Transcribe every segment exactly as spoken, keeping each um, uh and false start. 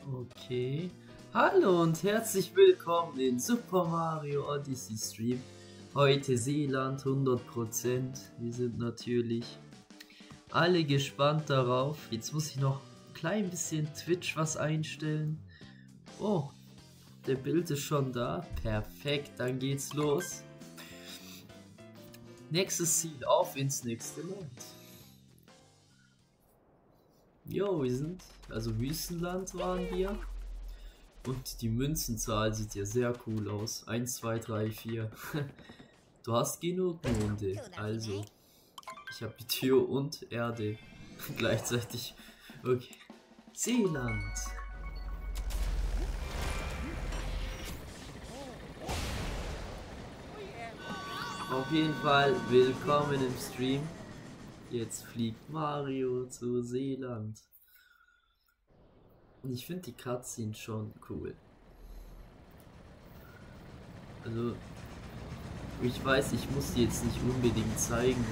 Okay. Hallo und herzlich willkommen in Super Mario Odyssey Stream. Heute Seeland hundert Prozent. Wir sind natürlich alle gespannt darauf. Jetzt muss ich noch ein klein bisschen Twitch was einstellen. Oh, der Bild ist schon da. Perfekt, dann geht's los. Nächstes Ziel, auf ins nächste Land. Jo, wir sind, also Wüstenland waren wir. Und die Münzenzahl sieht ja sehr cool aus. eins, zwei, drei, vier. Du hast genug Monde. Also, ich habe die Tür und Erde gleichzeitig. Okay. Seeland. Auf jeden Fall willkommen im Stream. Jetzt fliegt Mario zu Seeland. Und ich finde die Cutscenes schon cool. Also, ich weiß, ich muss die jetzt nicht unbedingt zeigen,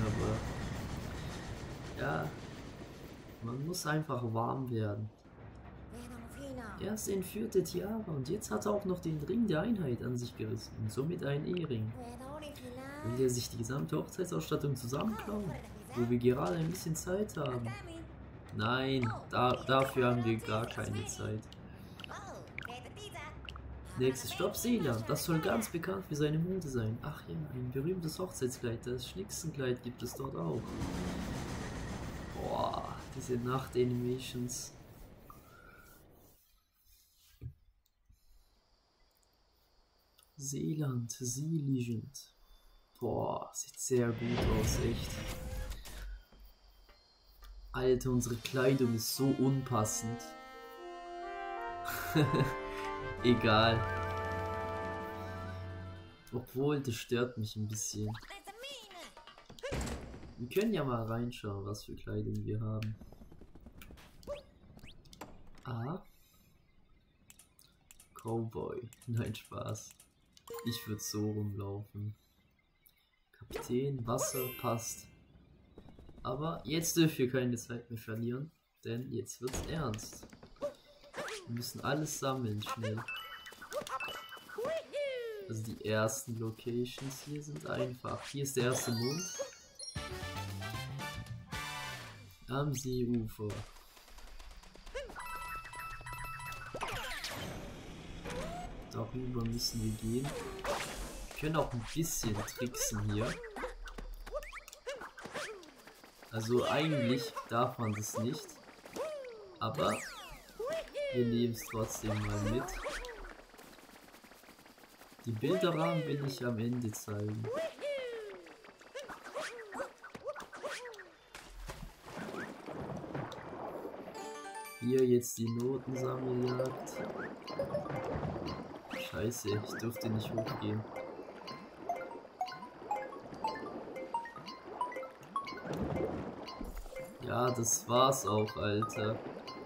aber ja, man muss einfach warm werden. Er ist entführte Tiara und jetzt hat er auch noch den Ring der Einheit an sich gerissen und somit einen Ehering. Will er sich die gesamte Hochzeitsausstattung zusammenklauen, wo wir gerade ein bisschen Zeit haben? Nein, da, dafür haben wir gar keine Zeit. Nächstes Stopp, Seeland. Das soll ganz bekannt für seine Mode sein. Ach ja, ein berühmtes Hochzeitskleid. Das Schnicksenkleid gibt es dort auch. Boah, diese Nacht-Animations. Seeland, Sea Legend. Boah, sieht sehr gut aus, echt. Alter, unsere Kleidung ist so unpassend. Egal. Obwohl, das stört mich ein bisschen. Wir können ja mal reinschauen, was für Kleidung wir haben. Ah. Cowboy. Nein, Spaß. Ich würde so rumlaufen. Kapitän, Wasser, passt. Aber jetzt dürfen wir keine Zeit mehr verlieren, denn jetzt wird's ernst. Wir müssen alles sammeln, schnell. Also die ersten Locations hier sind einfach. Hier ist der erste Mond. Am Seeufer. Darüber müssen wir gehen. Wir können auch ein bisschen tricksen hier. Also eigentlich darf man das nicht, aber wir nehmen es trotzdem mal mit. Die Bilderrahmen will ich am Ende zeigen. Hier jetzt die Notensammeljagd. Scheiße, ich durfte nicht hochgehen. Ja, das war's auch, Alter.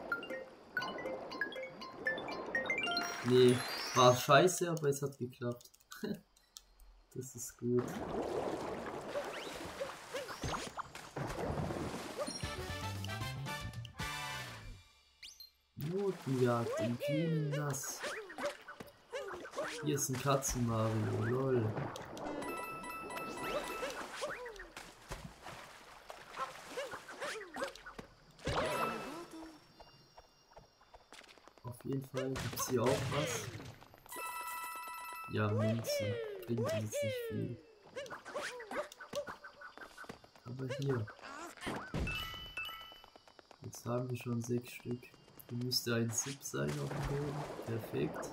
Nee, war scheiße, aber es hat geklappt. Das ist gut. Notenjagd im kühlen Nass. Hier ist ein Katzen-Mario, lol. Auf jeden Fall gibt es hier auch was. Ja, Münzen. Bringt jetzt nicht viel. Aber hier. Jetzt haben wir schon sechs Stück. Hier müsste ein Zip sein auf dem Boden. Perfekt.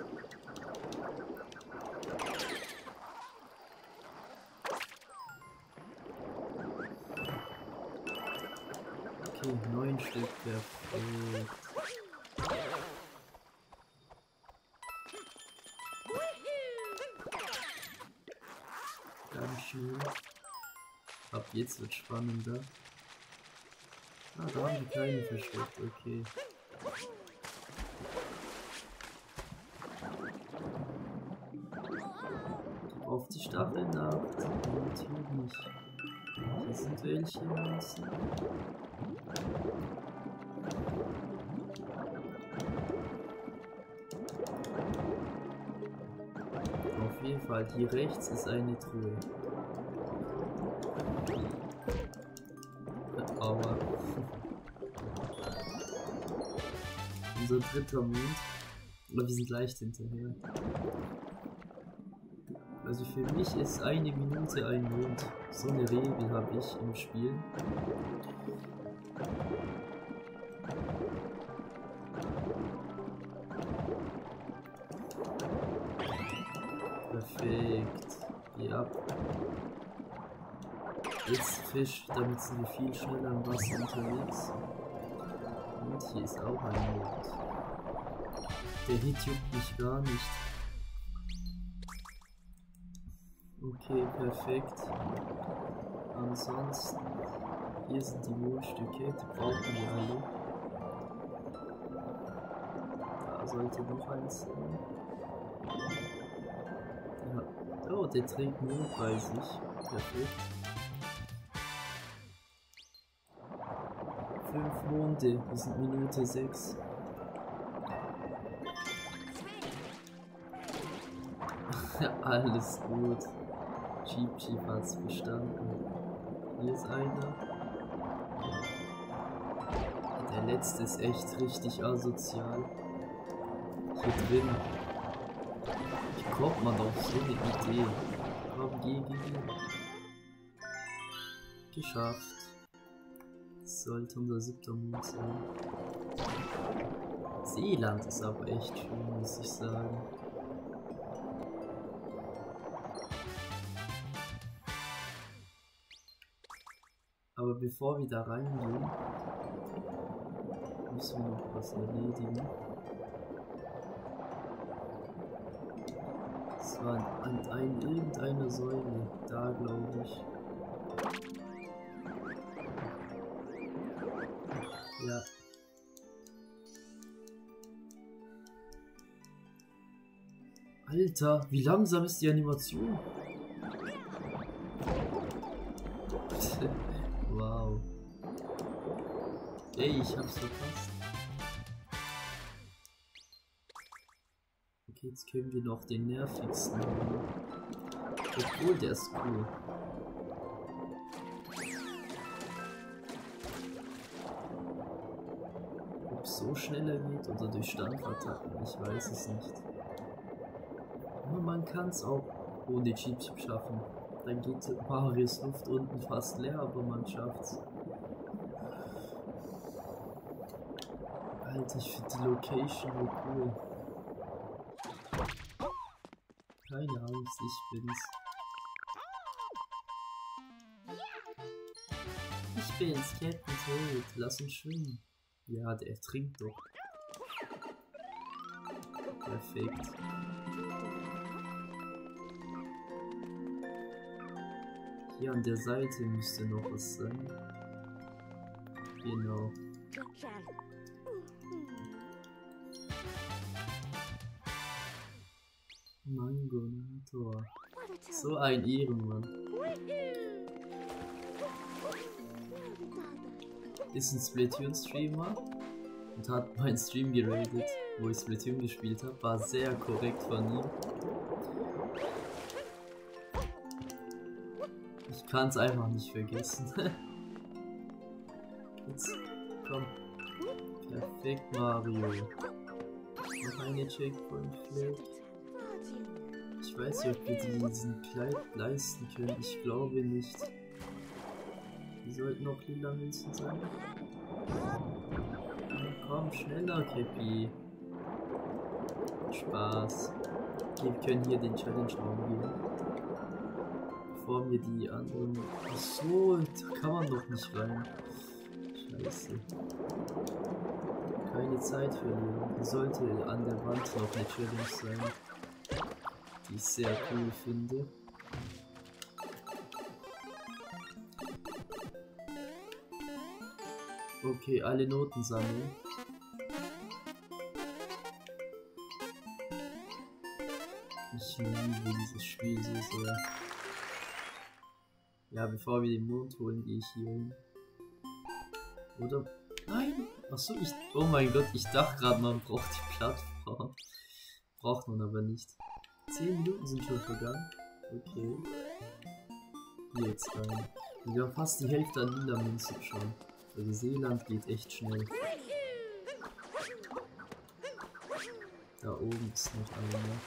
Okay, neun Stück. Perfekt. Schön. Ab jetzt wird spannender. Ah, da haben die Kleinen versteckt, okay. Auf die Stachelnacht. Natürlich. Hier sind welche Münzen. jeden Fall, hier rechts ist eine Truhe. Aber unser dritter Mond. Aber wir sind leicht hinterher. Also für mich ist eine Minute ein Mond. So eine Regel habe ich im Spiel. Perfekt. Ja. Jetzt Fisch, damit sind wir viel schneller im Wasser unterwegs. Und hier ist auch ein Mond. Der Hit juckt mich gar nicht. Okay, perfekt. Ansonsten, hier sind die Mondstücke, die brauchen wir alle. Da sollte noch eins sein. Ja. Oh, der trägt Mond bei sich. Perfekt. Fünf Monde, wir sind Minute sechs. Alles gut. Cheap Cheap hat's bestanden. Hier ist einer. Der letzte ist echt richtig asozial. Hier drin. Wie kommt man auf so eine Idee? Komm, geh, geh, geh. Geschafft. Das sollte unser siebter Mond sein. Seeland ist aber echt schön, muss ich sagen. Aber bevor wir da reingehen, müssen wir noch was erledigen. Es war an ein, irgendeiner Säule, da glaube ich. Ja. Alter, wie langsam ist die Animation? Wow. Ey, ich hab's verpasst. Okay, jetzt können wir noch den nervigsten haben. Obwohl, der ist cool. Ob es so schneller geht oder durch Standattacken, ich weiß es nicht. Aber man kann es auch ohne Cheap Cheap schaffen. Dann geht Marius Luft unten fast leer, aber man schafft's. Alter, ich finde die Location so cool. Keine Angst, ich bin's. Ich bin's, Captain Toad. Lass uns schwimmen. Ja, der trinkt doch. Perfekt. Hier an der Seite müsste noch was sein. Genau. Mangonator. So ein Ehrenmann. Ist ein Splatoon-Streamer und hat meinen Stream geratet, wo ich Splatoon gespielt habe. War sehr korrekt von ihm. Ich kann es einfach nicht vergessen. Jetzt komm. Perfekt, Mario. Noch eine Checkpoint Flag. Ich weiß nicht, ob wir diesen Kleid leisten können. Ich glaube nicht. Die sollten noch lila Münzen sein. Na komm, schneller, Cappy. Spaß. Okay, wir können hier den Challenge-Raum gehen. Bevor wir die anderen... Achso, da kann man doch nicht rein. Scheiße. Keine Zeit verlieren. Die sollte an der Wand noch eine Challenge sein. Die ich sehr cool finde. Okay, alle Noten sammeln. Ich liebe dieses Spiel so sehr. Ja, bevor wir den Mond holen, gehe ich hier hin. Oder? Nein! Achso, ich... Oh mein Gott, ich dachte gerade, man braucht die Plattform. Braucht man aber nicht. zehn Minuten sind schon vergangen. Okay. Hier jetzt rein. Und wir haben fast die Hälfte an lila Münzen schon. Also Seeland geht echt schnell. Da oben ist noch einer.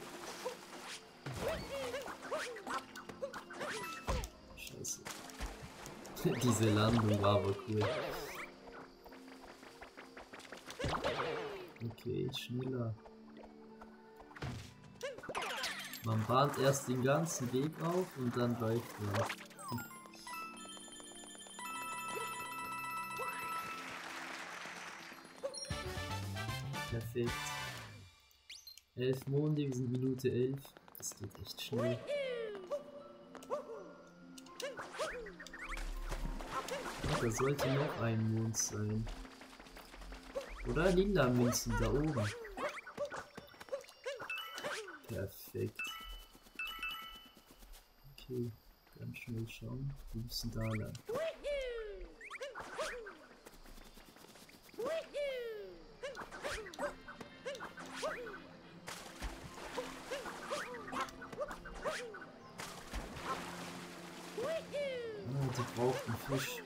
Scheiße. Diese Landung war aber cool. Okay, schneller. Man bahnt erst den ganzen Weg auf und dann läuft man. Perfekt. elf Monde, wir sind Minute elf. Das geht echt schnell. Ja, da sollte noch ein Mond sein. Oder lila Münzen da oben. Perfekt. Okay, ganz schnell schauen. Wir müssen da lang. Ah, die braucht einen Fisch.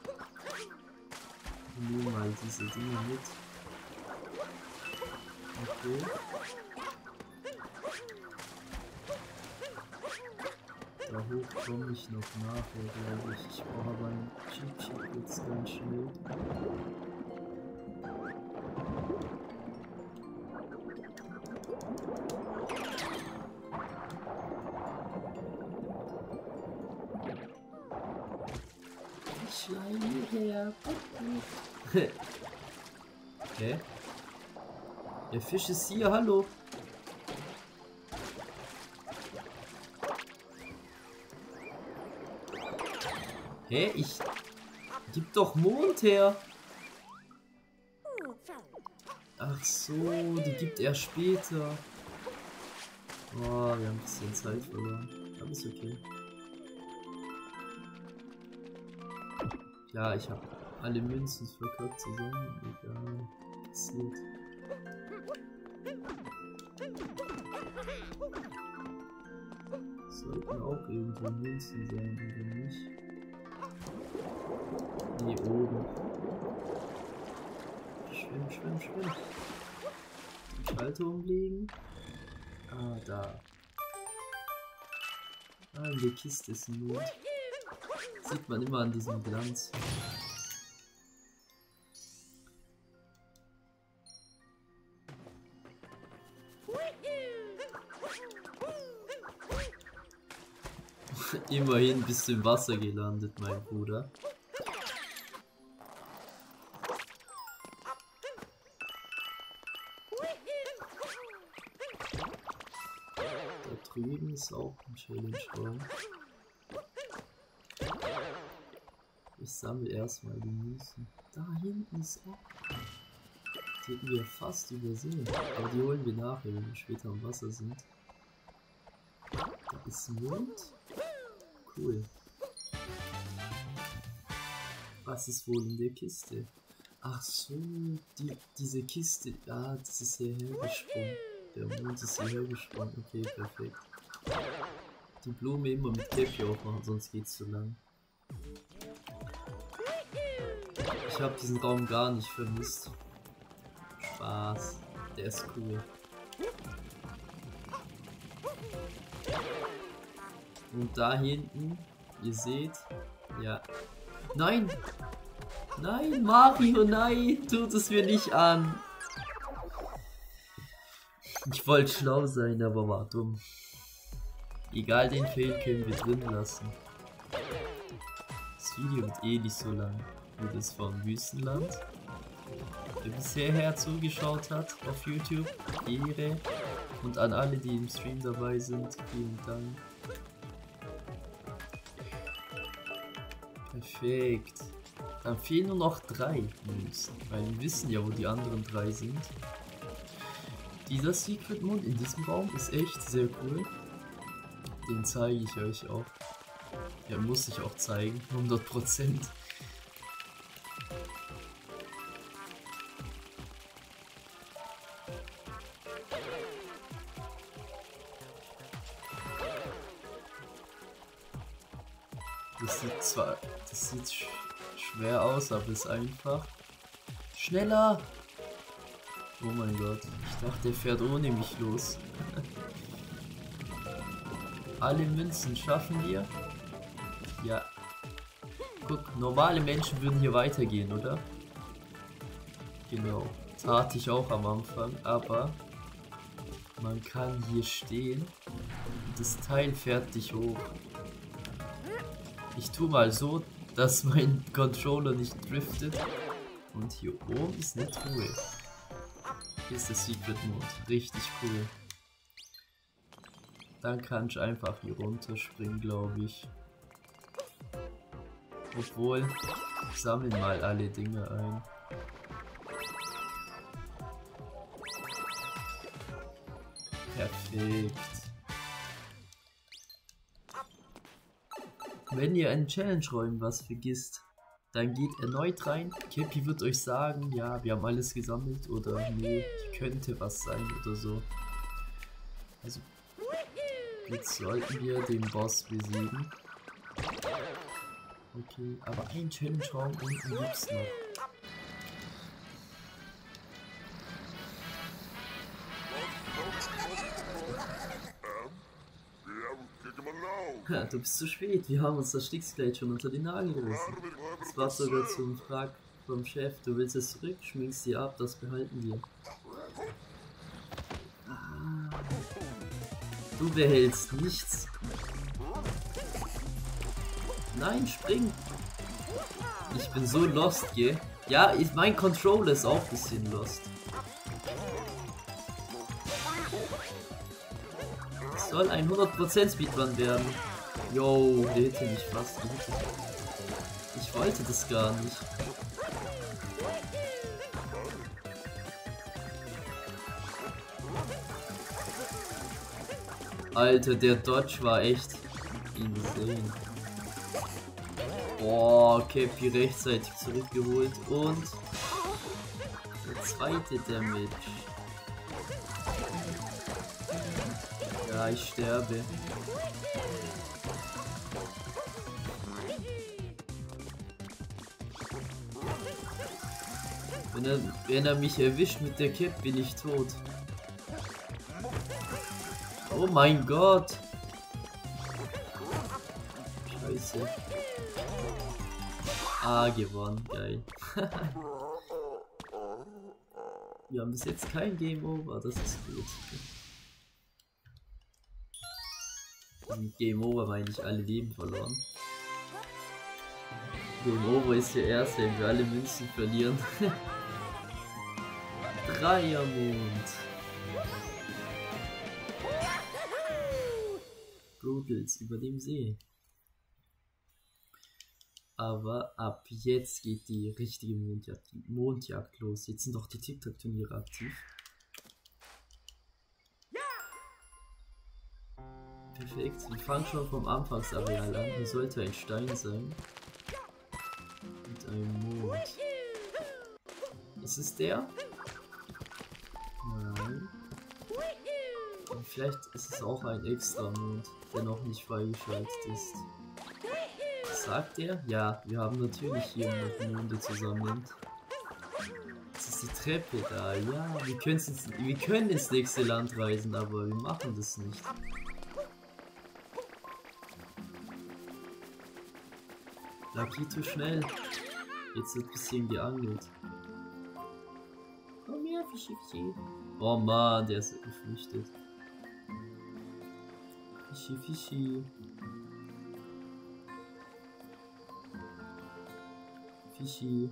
Nehmen mal diese Dinge mit. Okay. Da hoch komme ich noch nachher, glaube ich. Ich brauche aber einen Cheat Sheet jetzt ganz schnell. Schleim her. Okay. Der Fisch ist hier, hallo. Hä? Hey, ich... Gib doch Mond her. Ach so, die gibt er später. Oh, wir haben ein bisschen Zeit verloren. Aber ist okay. Ja, ich habe alle Münzen verkackt zusammen. Egal. Passiert. Sollten auch irgendwo Münzen sein, oder nicht? Nee, oben. Schwimm, schwimm, schwimm. Den Schalter umlegen. Ah, da. Ah, in der Kiste ist ein Mond. Sieht man immer an diesem Glanz. Immerhin bist du im Wasser gelandet, mein Bruder. Da drüben ist auch ein Challenge-Raum. Ich sammle erstmal die Münzen. Da hinten ist auch. Die hätten wir fast übersehen. Aber die holen wir nachher, wenn wir später am Wasser sind. Da ist ein Mond. Cool. Was ist wohl in der Kiste? Ach so, die, diese Kiste. Ah, das ist hierher gesprungen. Der Mond ist hierher gesprungen. Okay, perfekt. Die Blume immer mit Käppchen aufmachen, sonst geht's zu lang. Ich habe diesen Raum gar nicht vermisst. Spaß. Der ist cool. Und da hinten, ihr seht, ja. Nein! Nein, Mario, nein! Tut es mir nicht an! Ich wollte schlau sein, aber war dumm. Egal, den Fail können wir drin lassen. Das Video wird eh nicht so lang wie das vom Wüstenland. Wer bisher zugeschaut hat auf YouTube, Ehre. Und an alle, die im Stream dabei sind, vielen Dank. Perfekt. Dann fehlen nur noch drei Münzen, weil wir wissen ja, wo die anderen drei sind. Dieser Secret Mond in diesem Raum ist echt sehr cool. Den zeige ich euch auch. Ja, muss ich auch zeigen, hundert Prozent. Das sieht zwar, das sieht sch schwer aus, aber ist einfach. Schneller! Oh mein Gott, ich dachte, er fährt ohne mich los. Alle Münzen schaffen wir. Ja. Guck, normale Menschen würden hier weitergehen, oder? Genau. Tat ich auch am Anfang, aber man kann hier stehen und das Teil fährt dich hoch. Ich tue mal so, dass mein Controller nicht driftet. Und hier oben ist eine Truhe. Hier ist der Secret Mode. Richtig cool. Dann kann ich einfach hier runterspringen, glaube ich. Obwohl, sammeln mal alle Dinge ein. Perfekt. Wenn ihr in Challenge-Räumen was vergisst, dann geht erneut rein. Cappy wird euch sagen, ja, wir haben alles gesammelt oder nee, könnte was sein oder so. Also, jetzt sollten wir den Boss besiegen. Okay, aber ein Challenge-Raum unten gibt's noch. Ja, du bist zu spät, wir haben uns das Stickskleid schon unter den Nagel gerissen. Es war sogar zum Frag vom Chef, du willst es zurück, schminkst sie ab, das behalten wir. Ah. Du behältst nichts. Nein, spring! Ich bin so lost, gell? Ja, ich, mein Controller ist auch ein bisschen lost. Es soll ein hundert Prozent Speedrun werden. Yo, der hätte mich fast gehittet. Ich wollte das gar nicht. Alter, der Dodge war echt insane. Boah, Cappy rechtzeitig zurückgeholt und der zweite Damage. Ja, ich sterbe. Wenn er, wenn er mich erwischt mit der Cap, bin ich tot. Oh mein Gott. Scheiße. Ah, gewonnen. Geil. Wir haben bis jetzt kein Game Over, das ist gut. Und Game Over meine ich alle Leben verloren. Game Over ist ja erst, wenn wir alle Münzen verlieren. Dreiermond. Brutals über dem See. Aber ab jetzt geht die richtige Mondjagd, Mondjagd los. Jetzt sind doch die TikTok-Turniere aktiv. Perfekt, wir fangen schon vom Anfangsareal an. Hier sollte ein Stein sein. Mit einem Mond. Ist es der? Nein. Und vielleicht ist es auch ein extra Mond, der noch nicht freigeschaltet ist. Sagt er? Ja, wir haben natürlich hier noch Monde zusammen. Das ist die Treppe da. Ja, wir, ins, wir können ins nächste Land reisen, aber wir machen das nicht. Lakito, schnell. Jetzt wird ein bisschen geangelt. Komm her, Fischi, Fischi. Oh Mann, der ist geflüchtet. Fischi, Fischi. Fischi.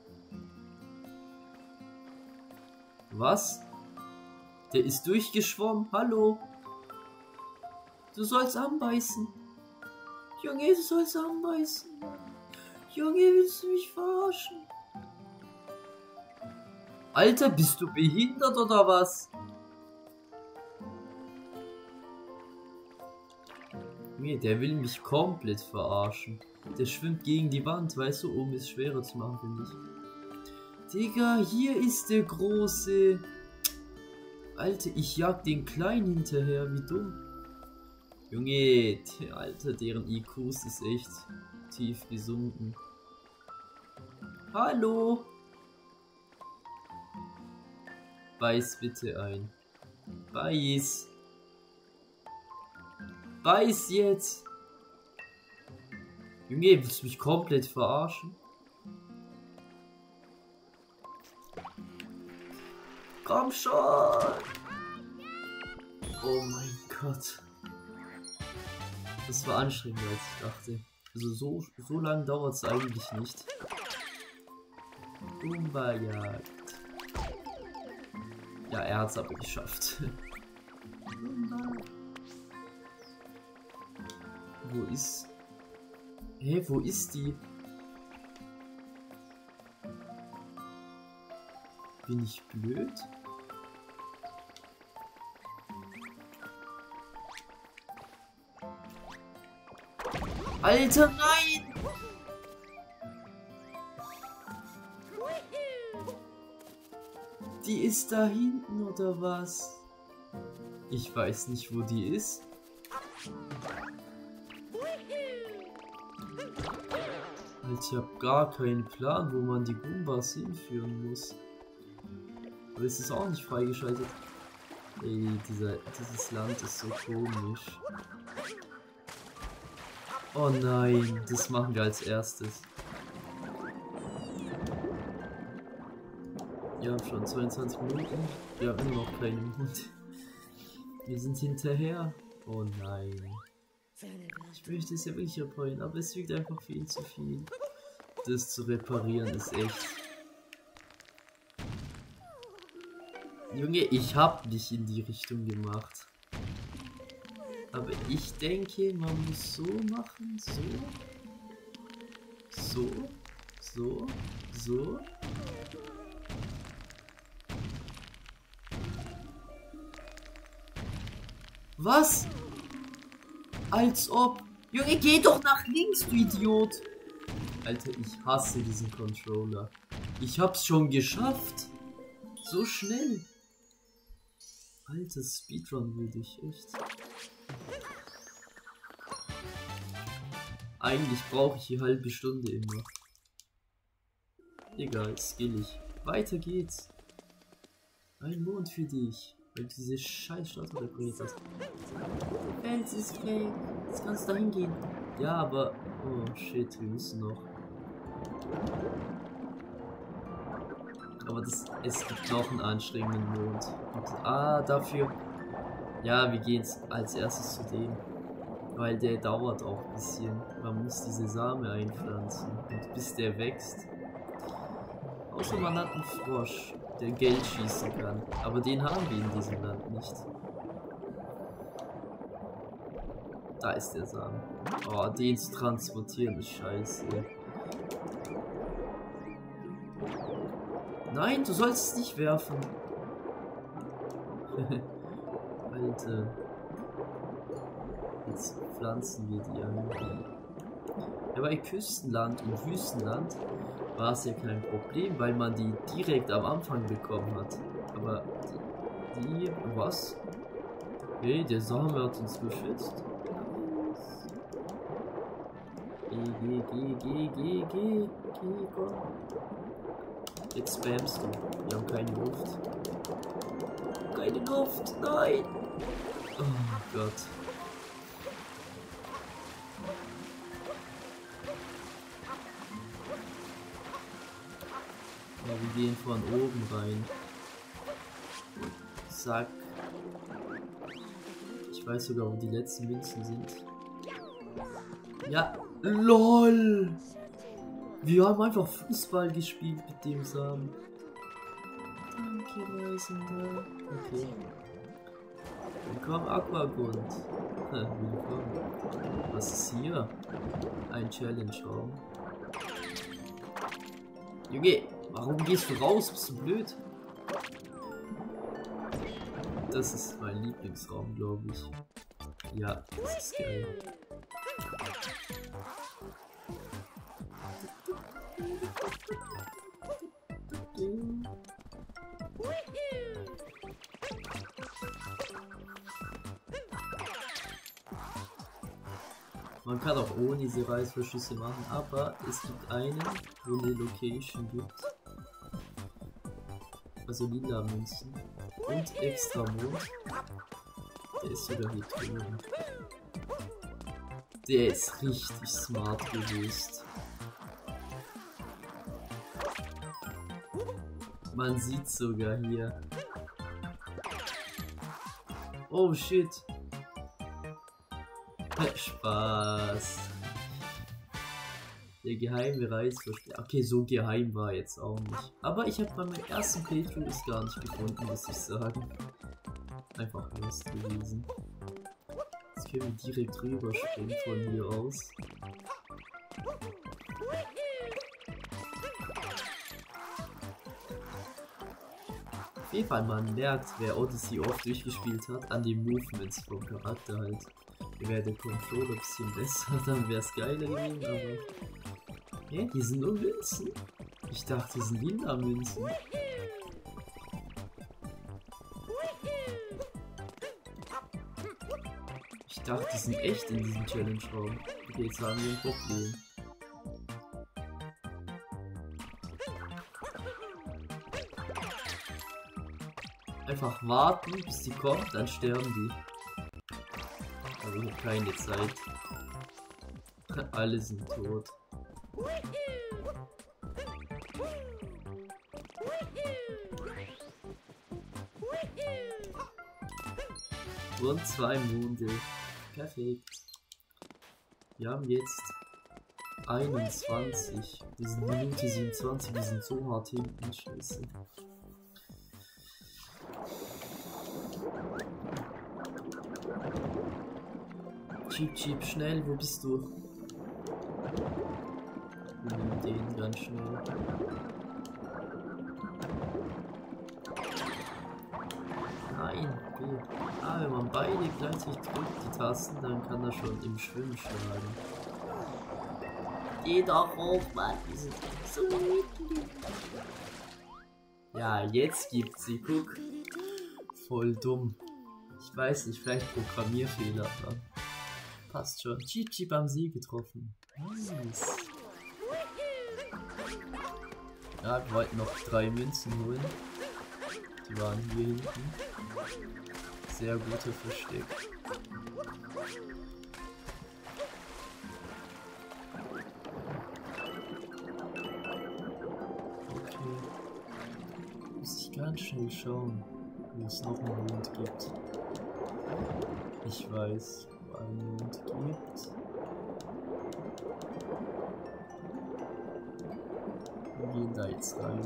Was? Der ist durchgeschwommen. Hallo? Du sollst anbeißen. Junge, du sollst anbeißen. Junge, willst du mich verarschen? Alter, bist du behindert oder was? Nee, der will mich komplett verarschen. Der schwimmt gegen die Wand, weißt du, um es schwerer zu machen, finde ich. Digga, hier ist der große. Alter, ich jag den Kleinen hinterher, wie dumm. Junge, die, Alter, deren I Qs ist echt tief gesunken. Hallo? Beiß bitte ein. Beiß. Beiß jetzt. Junge, willst du mich komplett verarschen? Komm schon. Oh mein Gott. Das war anstrengender als ich dachte. Also so, so lange dauert es eigentlich nicht. Goomba-Jagd. Ja, er hat es aber geschafft. Wo ist... Hä, hey, wo ist die? Bin ich blöd? Alter, nein! Die ist da hinten oder was? Ich weiß nicht, wo die ist. Alter, ich habe gar keinen Plan, wo man die Goombas hinführen muss. Aber es ist auch nicht freigeschaltet. Ey, dieser, dieses Land ist so komisch. Oh nein, das machen wir als erstes. Wir haben schon zweiundzwanzig Minuten. Wir haben immer noch keinen Mund. Wir sind hinterher. Oh nein. Ich möchte es ja wirklich reparieren, aber es wiegt einfach viel zu viel. Das zu reparieren ist echt... Junge, ich hab nicht in die Richtung gemacht. Aber ich denke, man muss so machen, so, so, so, so. Was? Als ob. Junge, geh doch nach links, du Idiot. Alter, ich hasse diesen Controller. Ich hab's schon geschafft. So schnell. Alter, Speedrun würde ich echt. Eigentlich brauche ich die halbe Stunde immer. Egal, skillig. Weiter geht's. Ein Mond für dich. Weil du diese scheiß Statue repariert hast. Fels ist fake. Jetzt kannst du da hingehen. Ja, aber... Oh shit, wir müssen noch. Aber das, es gibt noch einen anstrengenden Mond. Und, ah, dafür... Ja, wir gehen jetzt als erstes zu dem. Weil der dauert auch ein bisschen. Man muss diese Samen einpflanzen. Und bis der wächst. Außer man hat einen Frosch, der Geld schießen kann. Aber den haben wir in diesem Land nicht. Da ist der Samen. Oh, den zu transportieren ist scheiße. Nein, du sollst es nicht werfen. Alter. Jetzt pflanzen wir die an. Ja, bei Küstenland und Wüstenland war es ja kein Problem, weil man die direkt am Anfang bekommen hat. Aber die... die was? Hey, der Samen hat uns beschützt. Geh, geh, geh, geh, geh, geh, geh, komm. Jetzt spamst du. Wir haben keine Luft. Keine Luft, nein! Oh Gott. Ja, wir gehen von oben rein. Zack. Ich weiß sogar, wo die letzten Münzen sind. Ja, LOL! Wir haben einfach Fußball gespielt mit dem Samen. Danke, Reisender. Okay. Willkommen, Aquagund. Willkommen. Was ist hier? Ein Challenge-Raum. Junge, warum gehst du raus? Bist du blöd? Das ist mein Lieblingsraum, glaube ich. Ja, das ist geil. Man kann auch ohne diese Reißverschlüsse machen, aber es gibt einen, wo eine Location gibt. Also lila Münzen und extra Mond. Der ist sogar hier drüben. Der ist richtig smart gelöst. Man sieht sogar hier. Oh shit. Spaß. Der geheime Reißverschluss. Okay, so geheim war jetzt auch nicht. Aber ich habe bei meinem ersten Playthrough es gar nicht gefunden, muss ich sagen. Einfach Mist gewesen. Jetzt können wir direkt rüberspringen von hier aus. Auf jeden Fall, man merkt, wer Odyssey oft durchgespielt hat, an den Movements vom Charakter halt. Wäre der Controller ein bisschen besser, dann wäre es geiler gewesen, aber... Ja, die sind nur Münzen. Ich dachte, die sind lila Münzen. Ich dachte, die sind echt in diesem Challenge-Raum. Okay, jetzt haben wir ein Problem. Einfach warten, bis die kommt, dann sterben die. Aber ich habe keine Zeit. Alle sind tot. Und zwei Monde. Perfekt. Wir haben jetzt einundzwanzig. Wir sind Minute siebenundzwanzig, wir sind so hart hinten. Scheiße. Cheep, cheep, schnell, wo bist du? Wir nehmen den ganz schnell. Nein, okay. Ah, wenn man beide gleichzeitig drückt, die Tasten, dann kann er schon im Schwimmen schlagen. Geh doch hoch, Mann, die sind so niedlich. Ja, jetzt gibt's sie, guck. Voll dumm. Ich weiß nicht, vielleicht Programmierfehler, aber passt schon. Cheep Cheep am See getroffen. Nice. Ja, wir wollten noch drei Münzen holen. Die waren hier hinten. Sehr guter Versteck. Okay. Muss ich ganz schnell schauen, wo es noch einen Mond gibt. Ich weiß, wo einen Mond gibt. Wir gehen da jetzt rein.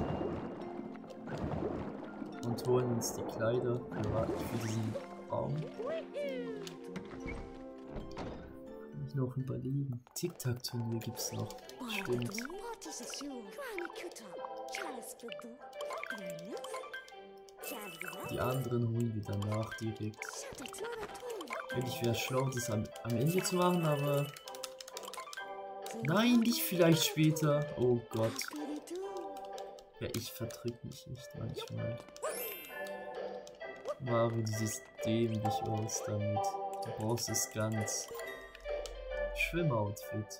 Und holen uns die Kleider für diesen Raum. Kann ich noch überleben? Tic-Tac-Turnier gibt's noch. Stimmt. Die anderen holen wir danach direkt. Eigentlich wäre es schlau, das am, am Ende zu machen, aber... Nein, nicht vielleicht später. Oh Gott. Ja, ich verdrück mich nicht manchmal. Mario, dieses dämlich aus damit. Du brauchst es ganz. Schwimmoutfit.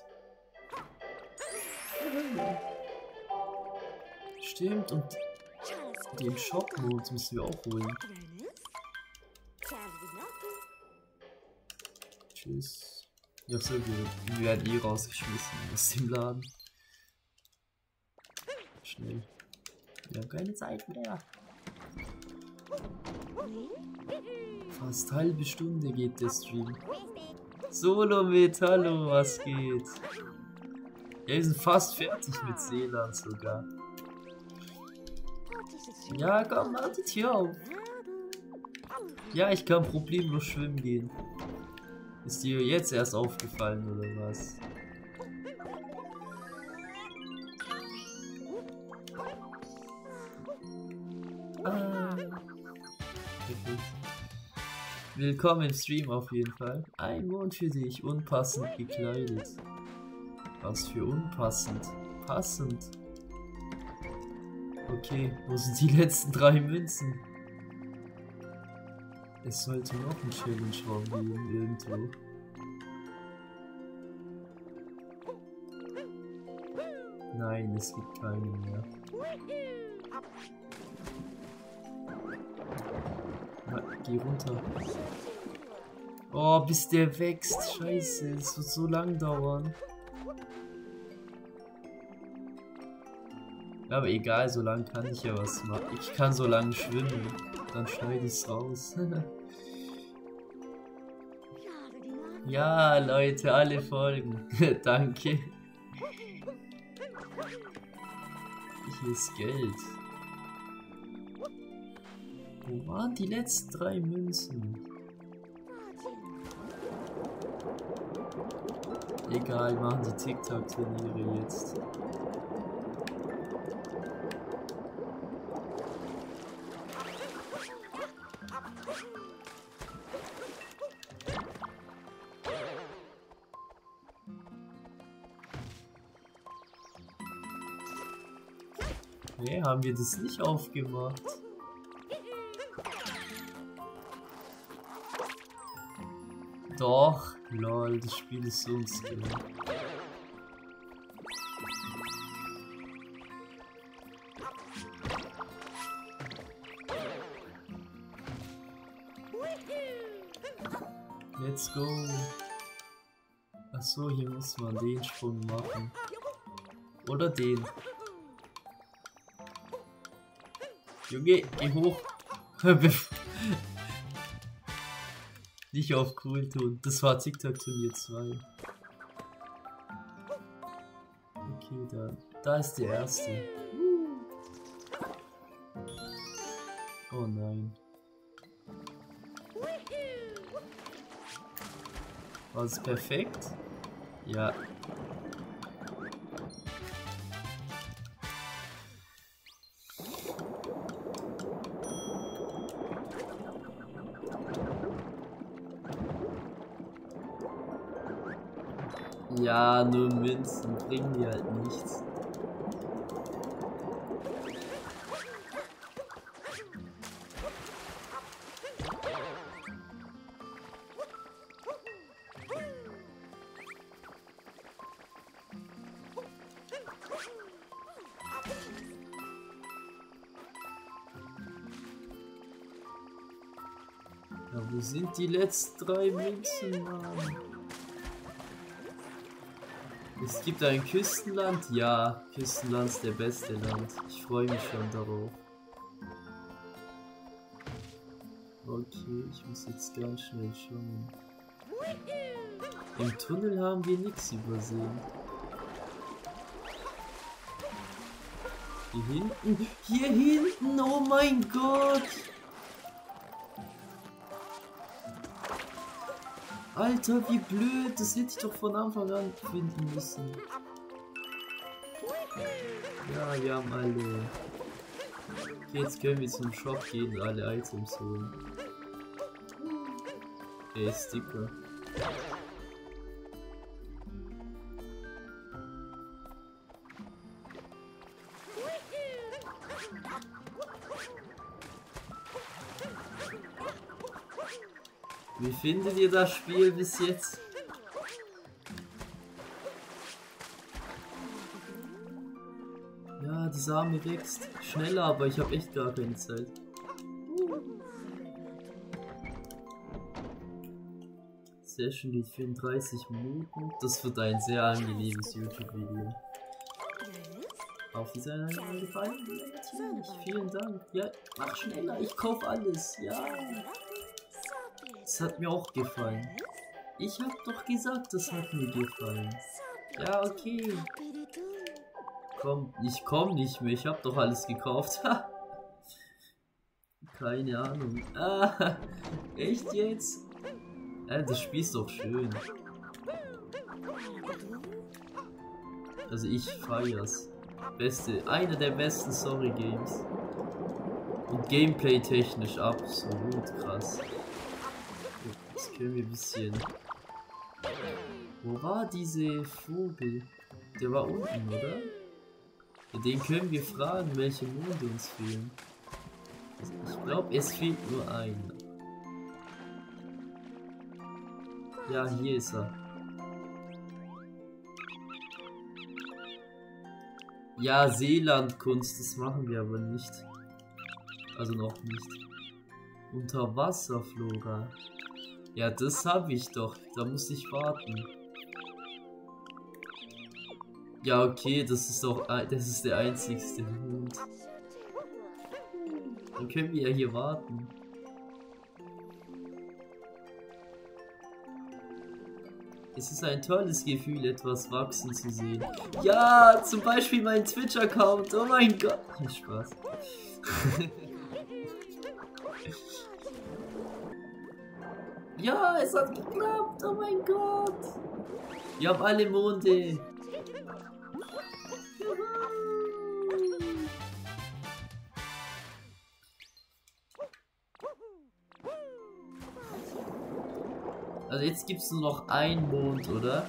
Stimmt, und den Shop-Mode müssen wir auch holen. Tschüss. Ja, so, wir, wir werden eh rausgeschmissen aus dem Laden. Schnell. Wir haben keine Zeit mehr. Fast halbe Stunde geht der Stream. Solo mit, hallo, was geht? Ja, wir sind fast fertig mit Seeland sogar. Ja, komm, mach die Tür auf. Ja, ich kann problemlos schwimmen gehen. Ist dir jetzt erst aufgefallen, oder was? Ah. Willkommen im Stream auf jeden Fall. Ein Mond für dich, unpassend gekleidet. Was für unpassend? Passend. Okay, wo sind die letzten drei Münzen? Es sollte noch einen Challenge-Raum geben, irgendwo. Nein, es gibt keine mehr. Na, geh runter. Oh, bis der wächst. Scheiße, es wird so lang dauern. Ja, aber egal, so lang kann ich ja was machen. Ich kann so lange schwimmen. Dann schneide ich es raus. Ja, Leute, alle folgen. Danke. Hier ist Geld. Wo waren die letzten drei Münzen? Egal, machen die TikTok-Turniere jetzt. Nee, haben wir das nicht aufgemacht? Doch, lol, das Spiel ist so ein Skill. Let's go. Achso, hier muss man den Sprung machen. Oder den. Junge, geh hoch. Nicht auf cool tun. Das war TikTok-Turnier zwei. Okay, da, da ist der erste. Oh nein. War es perfekt? Ja. Ja, nur Münzen bringen die halt nichts. Ja, wo sind die letzten drei Münzen, Mann? Es gibt ein Küstenland? Ja, Küstenland ist der beste Land. Ich freue mich schon darauf. Okay, ich muss jetzt ganz schnell schauen. Im Tunnel haben wir nichts übersehen. Hier hinten? Hier hinten! Oh mein Gott! Alter, wie blöd! Das hätte ich doch von Anfang an finden müssen. Ja, wir haben alle. Okay, jetzt können wir zum Shop gehen und alle Items holen. Ey, Sticker. Wie findet ihr das Spiel bis jetzt? Ja, die Same wächst schneller, aber ich habe echt gar keine Zeit. Session geht vierunddreißig Minuten. Das wird ein sehr angenehmes YouTube-Video. Auf Design hat mir gefallen? Ja, natürlich. Vielen Dank. Ja, mach schneller. Ich kaufe alles. Ja. Das hat mir auch gefallen. Ich hab doch gesagt, das hat mir gefallen. Ja, okay. Komm, ich komm nicht mehr. Ich hab doch alles gekauft. Keine Ahnung. Ah, echt jetzt? Äh, das Spiel ist doch schön. Also ich feier's. Beste, einer der besten Story Games. Und Gameplay technisch absolut krass. Jetzt können wir ein bisschen. Wo war diese Vogel? Der war unten, oder? Ja, den können wir fragen, welche Monde uns fehlen. Ich glaube, es fehlt nur einer. Ja, hier ist er. Ja, Seelandkunst, das machen wir aber nicht. Also noch nicht. Unterwasserflora. Ja, das habe ich doch. Da muss ich warten. Ja, okay, das ist auch, das ist der einzigste Mond. Dann können wir ja hier warten. Es ist ein tolles Gefühl, etwas wachsen zu sehen. Ja, zum Beispiel mein Twitch-Account. Oh mein Gott. Spaß. Ja, es hat geklappt. Oh mein Gott. Wir haben alle Monde. Also jetzt gibt es nur noch einen Mond, oder?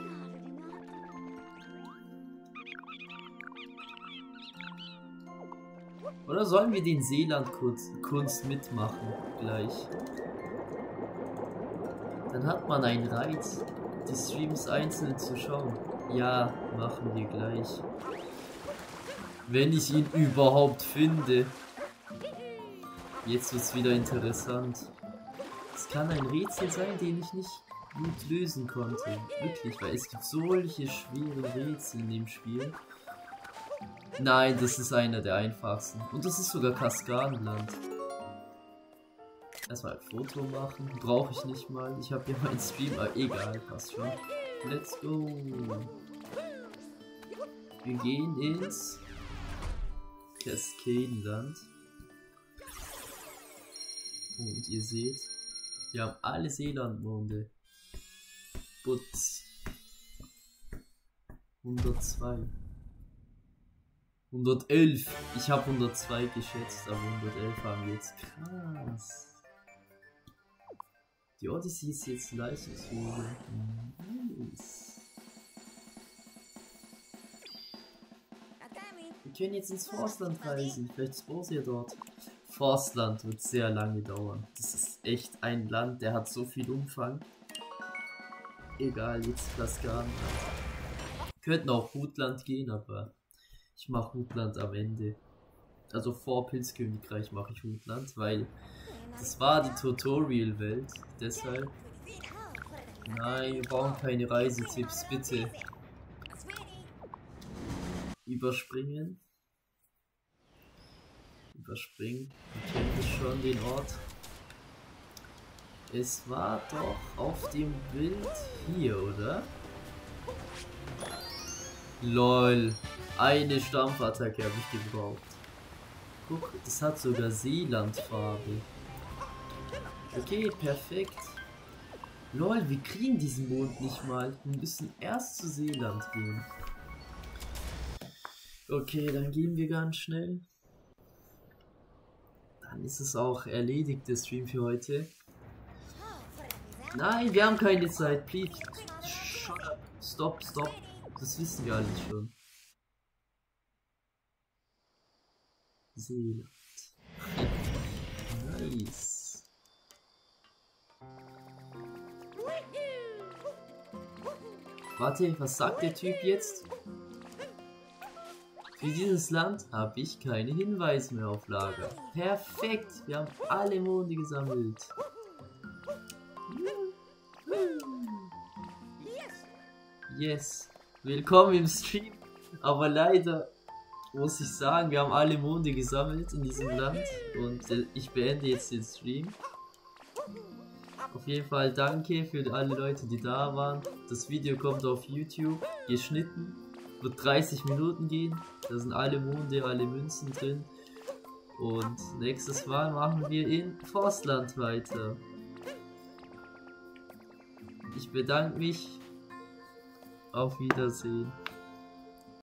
Oder sollen wir den Seelandkunst mitmachen gleich? Dann hat man einen Reiz, die Streams einzeln zu schauen. Ja, machen wir gleich. Wenn ich ihn überhaupt finde. Jetzt wird es wieder interessant. Es kann ein Rätsel sein, den ich nicht gut lösen konnte. Wirklich, weil es gibt solche schweren Rätsel in dem Spiel. Nein, das ist einer der einfachsten. Und das ist sogar Kaskadenland. Erstmal ein Foto machen. Brauche ich nicht mal. Ich habe hier meinen Stream. Aber egal, passt schon. Let's go. Wir gehen ins Kaskadenland. Und ihr seht, wir haben alle Seelandmonde. Putz. hundertzwei. hundertelf. Ich habe hundertzwei geschätzt, aber hundertelf haben wir jetzt. Krass. Die Odyssey ist jetzt leistungsfähiger. Nice. Wir können jetzt ins Forstland reisen. Vielleicht ist Borussia dort. Forstland wird sehr lange dauern. Das ist echt ein Land, der hat so viel Umfang. Egal, jetzt Kaskadenland. Könnten auch Hutland gehen, aber ich mache Hutland am Ende. Also vor Pilzkönigreich mache ich Hutland, weil das war die Tutorial-Welt. Deshalb. Nein, wir brauchen keine Reisetipps, bitte. Überspringen. Überspringen. Wir kennen das schon, den Ort. Es war doch auf dem Bild hier, oder? Lol. Eine Stampfattacke habe ich gebraucht. Guck, das hat sogar Seelandfarbe. Okay, perfekt. Lol, wir kriegen diesen Mond nicht mal. Wir müssen erst zu Seeland gehen. Okay, dann gehen wir ganz schnell. Dann ist es auch erledigt, der Stream für heute. Nein, wir haben keine Zeit, please. Shut up. Stop, stop. Das wissen wir alles schon. Seeland. Nice. Warte, was sagt der Typ jetzt? Für dieses Land habe ich keine Hinweise mehr auf Lager. Perfekt, wir haben alle Monde gesammelt. Yes, willkommen im Stream. Aber leider muss ich sagen, wir haben alle Monde gesammelt in diesem Land. Und äh, ich beende jetzt den Stream. Auf jeden Fall danke für alle Leute, die da waren. Das Video kommt auf YouTube, geschnitten. Wird dreißig Minuten gehen. Da sind alle Monde, alle Münzen drin. Und nächstes Mal machen wir in Forstland weiter. Ich bedanke mich. Auf Wiedersehen.